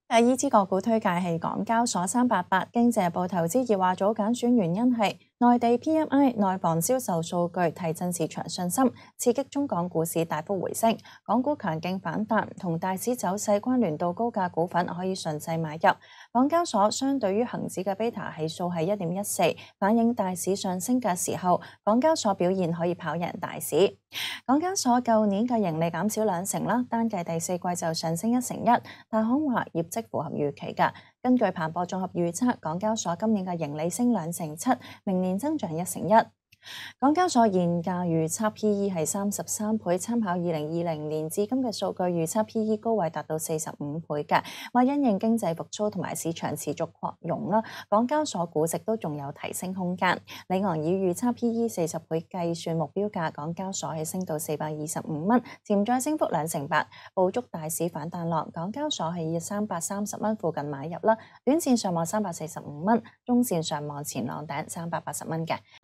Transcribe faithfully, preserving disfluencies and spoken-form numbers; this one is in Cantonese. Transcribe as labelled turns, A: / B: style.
A: 第二支個股推介係港交所三八八。經濟日報投資熱話組揀選原因係內地 P M I 內房銷售數據提振市場信心，刺激中港股市大幅回升，港股強勁反彈，同大市走勢關聯度高價股份可以順勢買入。港交所相對於恒指嘅 beta 係數係一點一四，反映大市上升嘅時候，港交所表現可以跑贏大市。港交所舊年嘅盈利減少兩成啦，單計第四季就上升一成一，大行話業績符合預期㗎。根據彭博綜合預測，港交所今年嘅盈利升兩成七，明年增長一成一。港交所現價預測 P E 係三十三倍，參考二零二零年至今嘅數據預測 P E 高位達到四十五倍嘅。話因應經濟復甦同埋市場持續擴容啦，港交所估值都仲有提升空間。李昂以預測 P E 四十倍計算目標價，港交所係升到四百二十五蚊，潛在升幅兩成八，捕捉大市反彈浪。港交所係以三百三十蚊附近買入啦，短線上望三百四十五蚊，中線上望前浪頂三百八十蚊嘅。